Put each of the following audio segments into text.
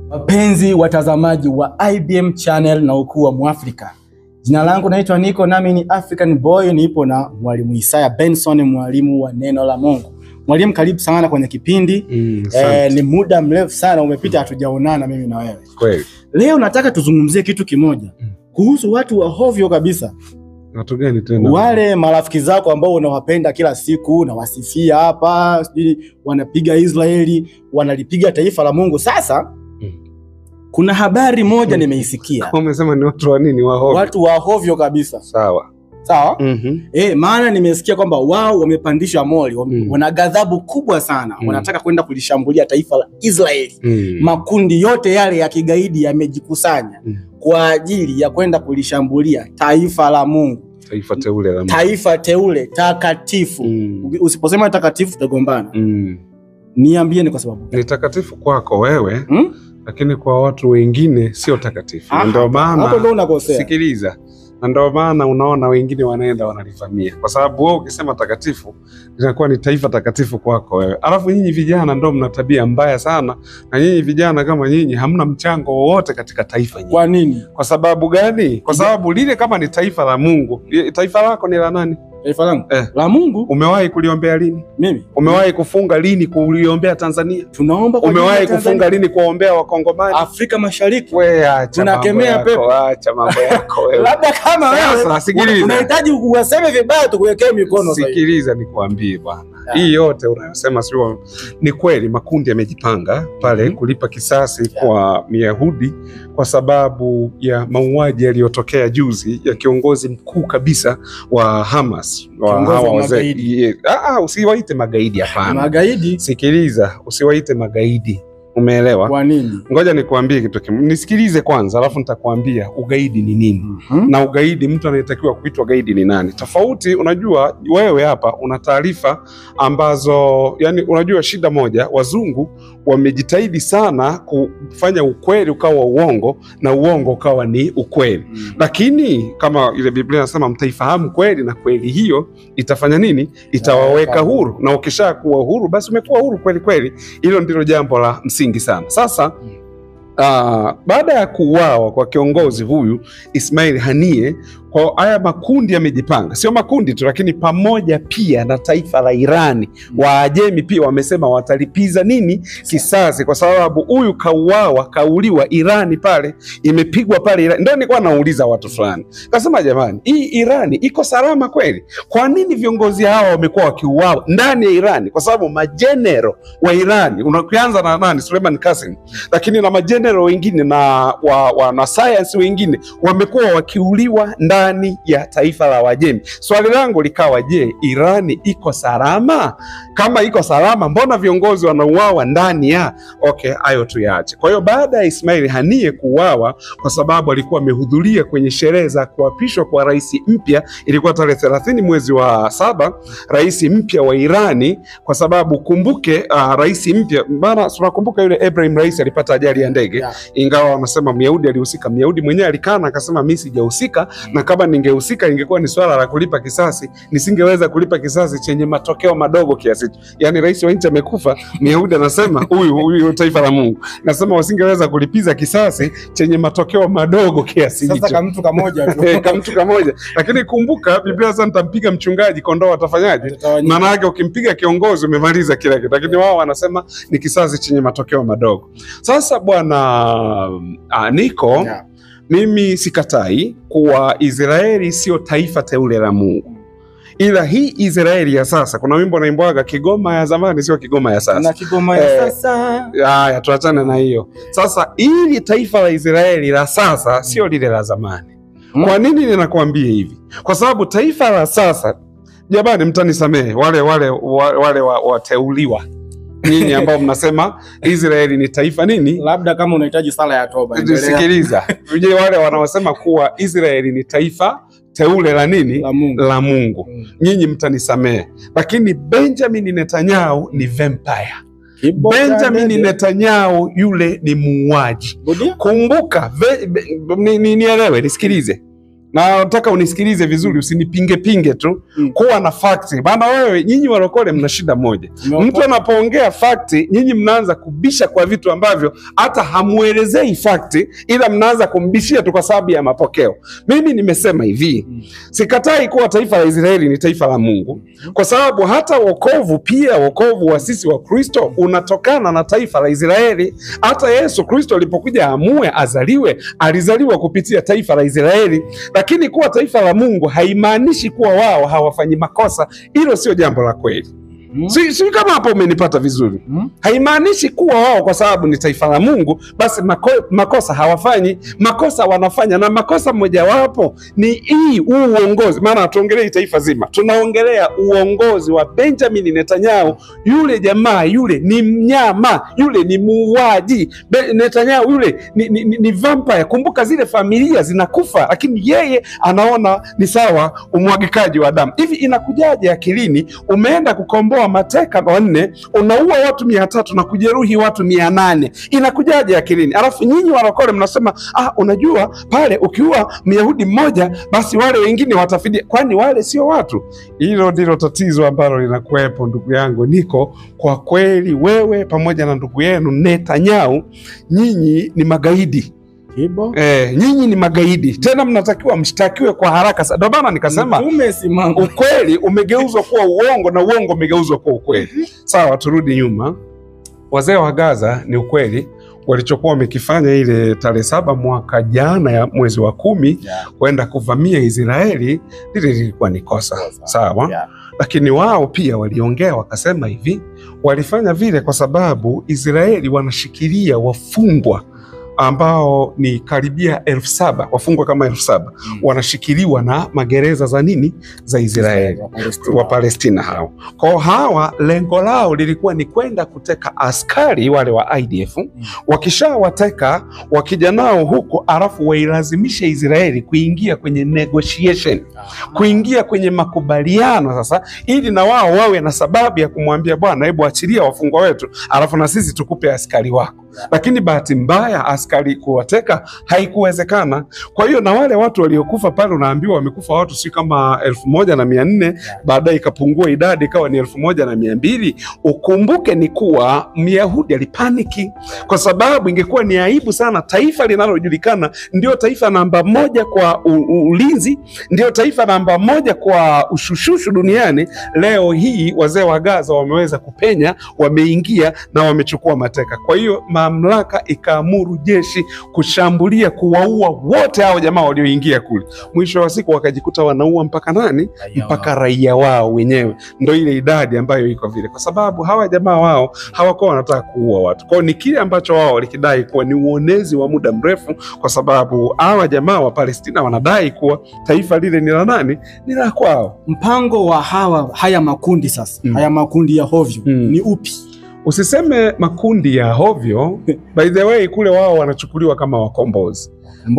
Wapenzi watazamaji wa IBM channel na ukuu wa Mwafrika. Jina langu naitwa Niko, nami ni African Boy. Nipo na mwalimu Isaya Benson, mwalimu wa neno la Mungu. Mwalimu, karibu sana kwenye kipindi. Ni muda mrefu sana umepita hatujaonana mimi na wewe. Kweli. Leo nataka tuzungumzie kitu kimoja. Kuhusu watu wa hovyo kabisa. Watu gani tena? Wale marafiki zako ambao unawapenda kila siku, unawasifia hapa, wanapiga Israeli, wanalipiga taifa la Mungu. Sasa kuna habari moja nimeisikia. Umesema ni watu wa nini? Wa hovyo. Watu wa hovyo kabisa. Sawa. Sawa? Maana nimesikia kwamba wao wamepandisha moli, wana ghadhabu kubwa sana. Wanataka kwenda kulishambulia taifa la Israeli. Makundi yote yale ya kigaidi yamejikusanya kwa ajili ya kwenda kulishambulia taifa la Mungu. Taifa teule la Mungu. Taifa teule takatifu. Usiposema takatifu tutagombana. Niambie ni kwa sababu ni takatifu kwako wewe, lakini kwa watu wengine sio takatifu. Ndio maana hapo ndio unakosea. Sikiliza. Na ndio maana unaona wengine wanaenda wanalivamia. Kwa sababu wewe ukisema takatifu, linakuwa ni taifa takatifu kwako wewe. Alafu nyinyi vijana ndio mna tabia mbaya sana. Na nyinyi vijana kama nyinyi hamna mchango wowote katika taifa nyinyi. Kwa nini? Kwa sababu gani? Kwa sababu lile kama ni taifa la Mungu, taifa lako ni la nani? Taifa langu? La Mungu. Umewahi kuliombea lini? Mimi. Umewahi kufunga lini kuliombea Tanzania? Tunaomba kwa Umewahi kufunga lini kuombea Wakongomani? Afrika Mashariki. Wewe acha. Tunakemea pepo. Acha mambo yako wewe. Labda kama wewe unahitaji kuwaseme vibaya tukuwekee mikono sasa. Sikiliza nikwambie bwana. Hii yote unayosema sio ni kweli. Makundi yamejipanga pale kulipa kisasi kwa Myahudi kwa sababu ya mauaji yaliyotokea juzi ya kiongozi mkuu kabisa wa Hamas. Usiwaite magaidi hapana. Magaidi? Sikiliza, usiwaite magaidi. Umeelewa? Kwa nini? Ngoja nikuambie kitu kimoja. Nisikilize kwanza alafu nitakwambia ugaidi ni nini. Na ugaidi, mtu anayetakiwa kuitwa gaidi ni nani. Tofauti, unajua wewe hapa una taarifa ambazo, yani unajua shida moja, wazungu wamejitahidi sana kufanya ukweli ukawa uongo na uongo ukawa ni ukweli. Lakini kama ile Biblia inasema mtaifahamu kweli na kweli hiyo itafanya nini? Itawaweka huru. Na ukishakuwa huru basi umekuwa huru kweli kweli. Hilo ndilo jambo la msingi sana. Sasa baada ya kuuawa kwa kiongozi huyu Ismail Haniyeh, kwa haya makundi yamejipanga. Sio makundi tu, lakini pamoja pia na taifa la Irani. Waajemi pia wamesema watalipiza nini? Kisasi, kwa sababu huyu kauliwa Irani pale, imepigwa pale Irani. Ndio nilikuwa nauliza watu fulani. Kasema jamani, hii Irani iko salama kweli? Kwa nini viongozi hawa wamekuwa wakiuawa ndani ya Irani? Kwa sababu majenero wa Irani, unakianza na nani? Suleiman Qasim. Lakini na majenero wengine na science wengine wamekuwa wakiuliwa ndani ya taifa la Wajemi. Swali langu likawa, je, Irani iko salama? Kama iko salama, mbona viongozi wanauawa ndani ya? Hayo tuyaache. Kwa hiyo baada ya Ismail Haniyeh kuuawa, kwa sababu alikuwa amehudhuria kwenye sherehe za kuapishwa kwa rais mpya, ilikuwa tarehe 30 mwezi wa 7, rais mpya wa Irani, kwa sababu kumbuke rais mpya, bana tunakumbuka yule Ibrahim Rais alipata ajali ya ndege. Ingawa wanasema Myahudi alihusika, Myahudi mwenyewe alikana akasema mimi sijahusika, na kama ningehusika ingekuwa ni swala la kulipa kisasi, nisingeweza kulipa kisasi chenye matokeo madogo kiasi. Yani rais wa nchi amekufa, Myahudi anasema huyu taifa la Mungu nasema wasingeweza kulipiza kisasi chenye matokeo madogo kiasi hicho. Sasa kama mtu kamoja tu. Kama mtu kamoja. Lakini kumbuka Biblia sasa nitampiga mchungaji kondoo atafanyaje? Maana yake ukimpiga kiongozi umemaliza kila kitu. Lakini wao wanasema ni kisasi chenye matokeo madogo. Sasa bwana Niko, mimi sikatai kuwa Israeli sio taifa teule la Mungu. Ila hii Israeli ya sasa, kuna wimbo unaimbaga Kigoma ya zamani sio Kigoma ya sasa. Na Kigoma ya sasa. Haya, tuachane na hiyo. Sasa hili taifa la Israeli la sasa sio lile la zamani. Kwa nini ninakwambia hivi? Kwa sababu taifa la sasa, jamani mtanisamehe wale wateuliwa nyinyi ambao mnasema Israeli ni taifa nini? Labda kama unahitaji sala ya toba. Sikiliza. Vije wale wanaosema kuwa Israeli ni taifa teule la nini? La Mungu. Nyinyi mtanisamehe. Lakini Benjamin Netanyahu ni vampire. Benjamin Netanyahu yule ni muuaji. Kumbuka, nielewe, nisikilize. Na nataka unisikilize vizuri, usinipinge pinge tu. Kuwa na facts. Bana wewe, nyinyi walokole mna shida moja. Mtu anapoongea fact, nyinyi mnaanza kubisha kwa vitu ambavyo hata hamuelezei fact, ila mnaanza kumbishia tu kwa sababu ya mapokeo. Mimi nimesema hivi, sikatai kuwa taifa la Israeli ni taifa la Mungu, kwa sababu hata wokovu pia, wokovu wa sisi wa Kristo unatokana na taifa la Israeli. Hata Yesu Kristo alipokuja amue azaliwe, alizaliwa kupitia taifa la Israeli. Lakini kuwa taifa la Mungu haimaanishi kuwa wao hawafanyi makosa. Hilo sio jambo la kweli. Si kama hapo umenipata vizuri. Haimaanishi kuwa wao kwa sababu ni taifa la Mungu basi makosa hawafanyi. Makosa wanafanya, na makosa mojawapo ni uongozi. Maana tuongelee taifa zima, tunaongelea uongozi wa Benjamin Netanyahu. Yule jamaa yule ni mnyama, yule ni muuaji. Netanyahu yule ni vampire. Kumbuka zile familia zinakufa, lakini yeye anaona ni sawa umwagikaji wa damu. Hivi inakujaje akilini? Umeenda kukomboa mateka 4, unaua watu 300 na kujeruhi watu 800. Inakujaje akilini? Alafu nyinyi walokole mnasema unajua pale ukiua Myahudi mmoja basi wale wengine watafidia. Kwani wale sio watu? Hilo ndilo tatizo ambalo linakuwepo ndugu yangu Niko. Kwa kweli wewe pamoja na ndugu yenu Netanyahu, nyinyi ni magaidi. Nyinyi ni magaidi. Tena mnatakiwa mshtakiwe kwa haraka. Ndio maana nikasema ukweli umegeuzwa kuwa uongo na uongo umegeuzwa kuwa ukweli. Sawa, turudi nyuma. Wazee wa Gaza ni ukweli walichokuwa wamekifanya ile tarehe 7 mwaka jana ya mwezi wa 10 kwenda kuvamia Israeli, lile lilikuwa ni kosa. Sawa? Lakini wao pia waliongea wakasema hivi, walifanya vile kwa sababu Israeli wanashikilia wafungwa ambao ni karibia 7,000, wafungwa kama 7,000 wanashikiliwa na magereza za nini? Za Israeli, wa Palestina hao. Kwa hawa lengo lao lilikuwa ni kwenda kuteka askari wale wa IDF. Wakishawateka wakija nao huko, alafu wailazimisha Israeli kuingia kwenye negotiation, kuingia kwenye makubaliano sasa, ili na wao wawe na sababu ya kumwambia bwana, hebu achilia wafungwa wetu, alafu na sisi tukupe askari wako. Lakini bahati mbaya askari kuwateka haikuwezekana. Kwa hiyo na wale watu waliokufa pale unaambiwa wamekufa watu si kama 1,400, baadaye ikapungua idadi ikawa ni 1,200. Ukumbuke ni kuwa Myahudi alipaniki, kwa sababu ingekuwa ni aibu sana taifa linalojulikana ndio taifa namba 1 kwa ulinzi, ndio taifa namba 1 kwa ushushushu duniani. Leo hii wazee wa Gaza wameweza kupenya, wameingia na wamechukua mateka. Kwa hiyo mamlaka ikaamuru jeshi kushambulia, kuwaua wote hao jamaa walioingia kule. Mwisho wa siku wakajikuta wanaua mpaka nani? Mpaka raia wao wenyewe. Ndio ile idadi ambayo iko vile, kwa sababu hawa jamaa wao hawakuwa wanataka kuua watu. Kwa ni kile ambacho wao walikidai kuwa ni uonezi wa muda mrefu, kwa sababu hawa jamaa wa Palestina wanadai kuwa taifa lile ni la nani? Ni la kwao. Mpango wa haya makundi sasa, haya makundi ya hovyo ni upi? Usiseme makundi ya hovyo. By the way, kule wao wanachukuliwa kama wakombozi.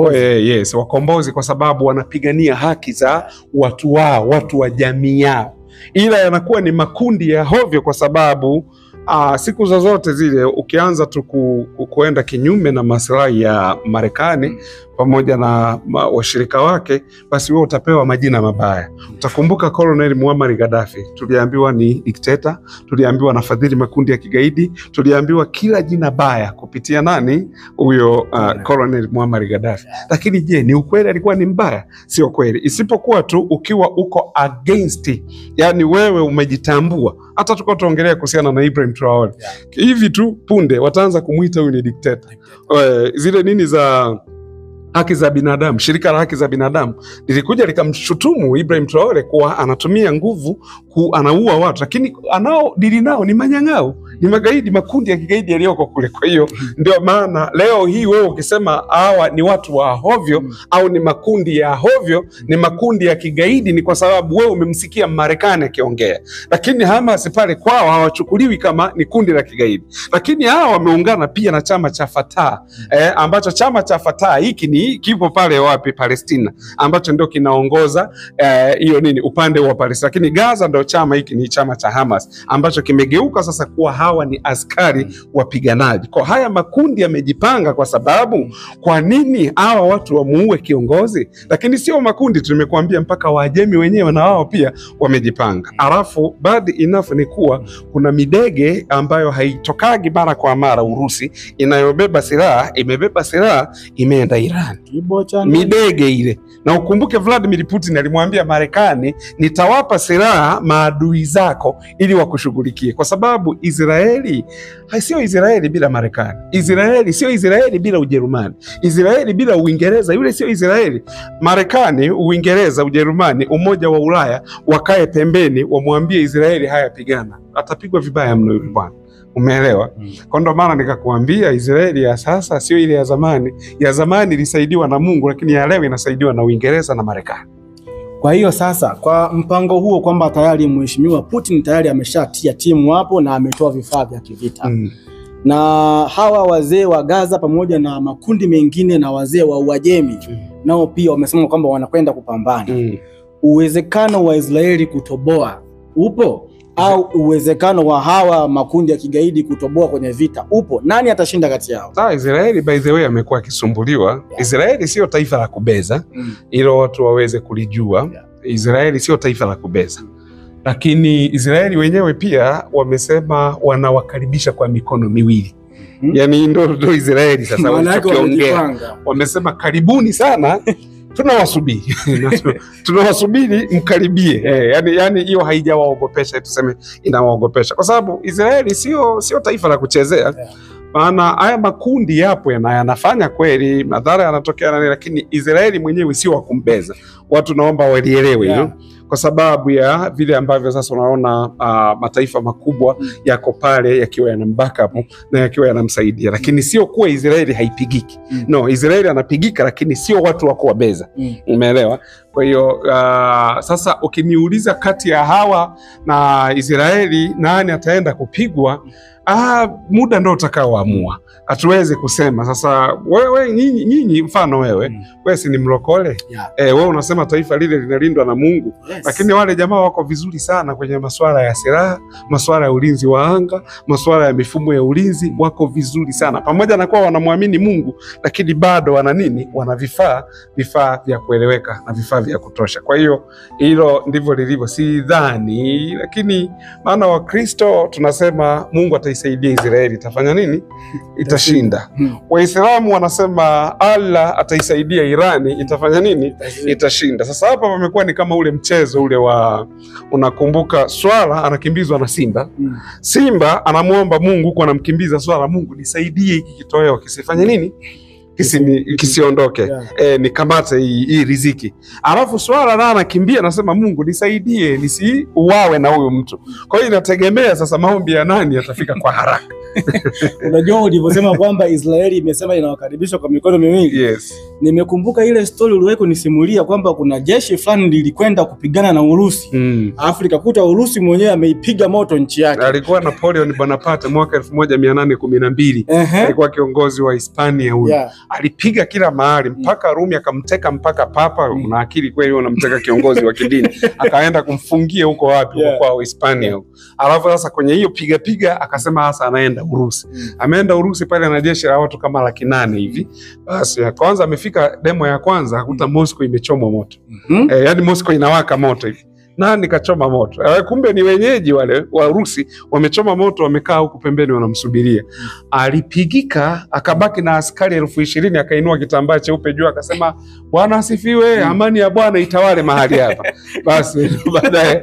Yes, wakombozi, kwa sababu wanapigania haki za watu wao, watu wa jamii yao. Ila yanakuwa ni makundi ya hovyo kwa sababu siku zozote zile ukianza tu kuenda kinyume na maslahi ya Marekani pamoja na washirika wake, basi wewe utapewa majina mabaya. Utakumbuka Colonel Muammar Gaddafi, tuliambiwa ni dikteta, tuliambiwa anafadhili makundi ya kigaidi, tuliambiwa kila jina baya kupitia nani? Huyo Colonel Muammar Gaddafi. Lakini je, ni ukweli alikuwa ni mbaya? Sio kweli, isipokuwa tu ukiwa uko against, yani wewe umejitambua. Hata tuko tuongelea kuhusiana na Ibrahim Traore, hivi tu punde wataanza kumuita huyu ni dikteta. Zile nini za haki za binadamu, shirika la haki za binadamu lilikuja likamshutumu Ibrahim Traore kuwa anatumia nguvu, anaua watu, lakini dili nao ni manyang'au, ni magaidi, makundi ya kigaidi yaliyoko kule. Kwa hiyo ndio maana leo hii wewe ukisema hawa ni watu wa hovyo au ni makundi ya hovyo, ni makundi ya kigaidi, ni kwa sababu wewe umemsikia Marekani akiongea. Lakini Hamas pale kwao hawachukuliwi kama ni kundi la kigaidi. Lakini hawa wameungana pia na chama cha Fatah, ambacho chama cha Fatah hiki ni kipo pale wapi? Palestina, ambacho ndio kinaongoza hiyo nini upande wa Palestina. Lakini Gaza ndio chama hiki ni chama cha Hamas ambacho kimegeuka sasa kuwa hawa ni askari wapiganaji. Kwa haya makundi yamejipanga kwa sababu kwa nini hawa watu wamuue kiongozi? Lakini sio makundi, tumekuambia mpaka Waajemi wenyewe na wao pia wamejipanga. Alafu bad enough ni kuwa kuna midege ambayo haitokagi mara kwa mara Urusi inayobeba silaha, imebeba silaha imeenda Iran. Midege ile. Na ukumbuke Vladimir Putin alimwambia Marekani, nitawapa silaha maadui zako ili wakushughulikie. Kwa sababu Israeli sio Israeli bila Marekani. Israeli sio Israeli bila Ujerumani. Israeli bila Uingereza yule sio Israeli. Marekani, Uingereza, Ujerumani, Umoja wa Ulaya wakae pembeni wamwambie Israeli haya pigana. Atapigwa vibaya mno yule bwana. Umeelewa? Kwa ndo maana nikakuambia Israeli ya sasa sio ile ya zamani. Ya zamani ilisaidiwa na Mungu, lakini ya leo inasaidiwa na Uingereza na Marekani. Kwa hiyo sasa kwa mpango huo kwamba tayari mheshimiwa Putin tayari ameshatia timu hapo na ametoa vifaa vya kivita. Na hawa wazee wa Gaza pamoja na makundi mengine na wazee wa Uajemi nao pia wamesema kwamba wanakwenda kupambana. Uwezekano wa Israeli kutoboa upo? Au uwezekano wa hawa makundi ya kigaidi kutoboa kwenye vita upo? Nani atashinda kati yao? Israeli by the way amekuwa akisumbuliwa. Israeli sio taifa la kubeza. Hilo watu waweze kulijua. Israeli sio taifa la kubeza. Lakini Israeli wenyewe pia wamesema wanawakaribisha kwa mikono miwili. Yani ndo Israeli sasa wanachokiongea. Wamesema karibuni sana. Tunawasubiri. Tunawasubiri mkaribie. Yani hiyo haijawaogopesha, tuseme inawaogopesha. Kwa sababu Israeli sio taifa la kuchezea. Maana haya makundi yapo yanafanya kweli, madhara yanatokea nani, lakini Israeli mwenyewe sio wa kumbeza. Watu naomba walielewe hilo. Kwa sababu ya vile ambavyo sasa unaona mataifa makubwa yako pale yakiwa yanambackup na yakiwa yanamsaidia, lakini sio kuwa Israeli haipigiki. No, Israeli anapigika lakini sio watu wa kuwabeza. Umeelewa? Kwa hiyo sasa ukiniuliza kati ya hawa na Israeli nani ataenda kupigwa, muda ndio utakaoamua. Hatuwezi kusema sasa wewe nyinyi mfano wewe si ni mlokole? Wewe unasema taifa lile linalindwa na Mungu. Lakini wale jamaa wako vizuri sana kwenye masuala ya silaha, masuala ya ulinzi wa anga, masuala ya mifumo ya ulinzi, wako vizuri sana. Pamoja na kuwa wanamwamini Mungu, lakini bado wana nini? Wana vifaa vya kueleweka na vifaa vya kutosha. Kwa hiyo hilo ndivyo lilivyo. Sidhani, lakini maana Wakristo tunasema Mungu ataisaidia Israeli, itafanya nini? Itashinda. Waislamu wanasema Allah ataisaidia Irani, itafanya nini? Itashinda. Sasa hapa pamekuwa ni kama ule mchezo ule wa, unakumbuka swala anakimbizwa na simba. Simba anamuomba Mungu kwa anamkimbiza swala, Mungu nisaidie hiki kitoweo kisifanye nini? Kisiondoke. Nikamate hii riziki. Alafu swala na anakimbia anasema Mungu nisaidie nisiuawe na huyu mtu. Kwa hiyo inategemea sasa maombi ya nani yatafika kwa haraka. Unajua ulivyosema kwamba Israeli imesema inawakaribisha kwa mikono miwili. Nimekumbuka ile story uliweko nisimulia kwamba kuna jeshi fulani lilikwenda kupigana na Urusi. Afrika kuta Urusi mwenyewe ameipiga moto nchi yake. Alikuwa Napoleon Bonaparte mwaka 1812. Alikuwa kiongozi wa Hispania huyo. Alipiga kila mahali mpaka Rumi, akamteka mpaka Papa. Una akili kweli unamteka kiongozi wa kidini. Akaenda kumfungia huko wapi? Kwa Hispania. Alafu sasa kwenye hiyo piga akasema hasa anaenda Urusi. Ameenda Urusi pale na jeshi la watu kama 800 hivi. Basi kwanza amefika demo ya kwanza akuta Moscow imechomwa moto. Yani Moscow inawaka moto hivi. Nani kachoma moto? Kumbe ni wenyeji wale wa Urusi wamechoma moto, wamekaa huku pembeni wanamsubiria. Alipigika, akabaki na askari 20,000, akainua kitambaa cheupe juu akasema Bwana asifiwe, amani ya Bwana itawale mahali hapa. Basi baadaye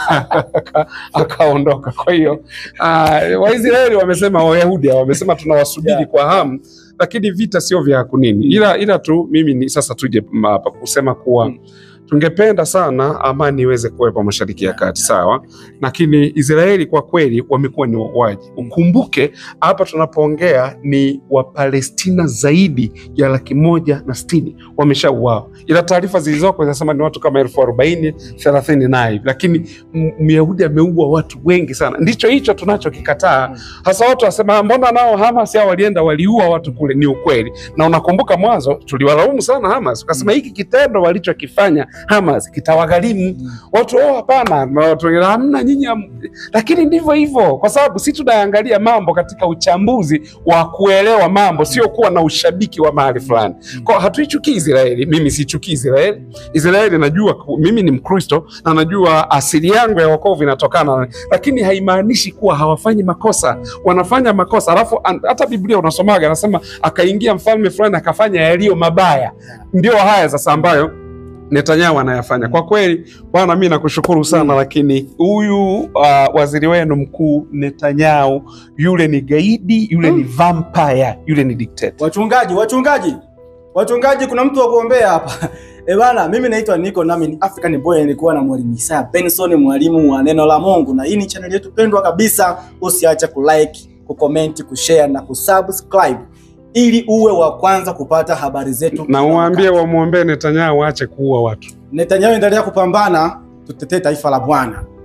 akaondoka. Kwa hiyo Waisraeli wamesema, Wayahudi wamesema tunawasubiri kwa hamu, lakini vita sio vya kunini. Ila tu mimi ni sasa tuje hapa kusema kuwa tungependa sana amani iweze kuwepo Mashariki ya Kati, sawa? Lakini Israeli kwa kweli wamekuwa ni wauaji. Ukumbuke hapa tunapoongea ni Wapalestina zaidi ya 160,000 wameshauawa. Ila taarifa zilizoko zinasema ni watu kama 40,000, 30 na hivi. Lakini Myahudi ameua watu wengi sana. Ndicho hicho tunachokikataa. Hasa watu wasema mbona nao Hamas hao walienda waliua watu kule. Ni ukweli. Na unakumbuka mwanzo tuliwalaumu sana Hamas. Tukasema hiki kitendo walichokifanya Hamas kitawagharimu. Watu hapana, watu wengine hamna nyinyi, lakini ndivyo hivyo, kwa sababu sisi tunaangalia mambo katika uchambuzi wa kuelewa mambo, sio kuwa na ushabiki wa mahali fulani. Kwa hatuichukii Israeli, mimi sichukii Israeli. Israeli najua mimi ni Mkristo na najua asili yangu ya wokovu inatokana, lakini haimaanishi kuwa hawafanyi makosa. Wanafanya makosa, alafu hata Biblia unasomaga anasema akaingia mfalme fulani akafanya yaliyo mabaya. Ndio haya sasa ambayo Netanyahu anayafanya. Kwa kweli bwana, mimi nakushukuru sana, lakini huyu waziri wenu mkuu Netanyahu, yule ni gaidi, yule ni vampire, yule ni dictator. Wachungaji, kuna mtu wa kuombea hapa. Bwana, mimi naitwa Niko, nami ni African Boy, nilikuwa na mwalimu Isaya Benson, mwalimu wa neno la Mungu, na hii ni channel yetu pendwa kabisa. Usiache kulike, kucomment, kushare na kusubscribe ili uwe wa kwanza kupata habari zetu. Na uambie wamuombe Netanyahu aache kuua watu. Netanyahu endelea kupambana, tutetee taifa la Bwana.